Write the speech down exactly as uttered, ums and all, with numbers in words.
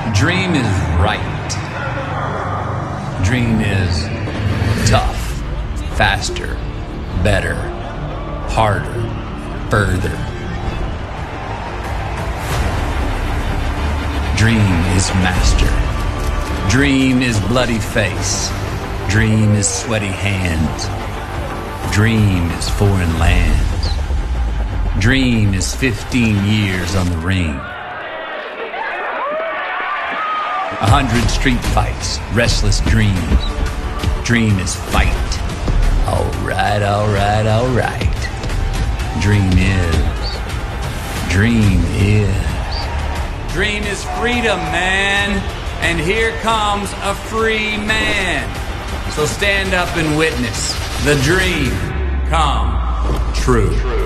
Dream is right. Dream is tough, faster, better, harder, further. Dream is master. Dream is bloody face. Dream is sweaty hands. Dream is foreign lands. Dream is fifteen years on the ring. A hundred street fights, restless dreams. Dream is fight. All right, all right, all right. Dream is. Dream is. Dream is freedom, man. And here comes a free man. So stand up and witness the dream come true.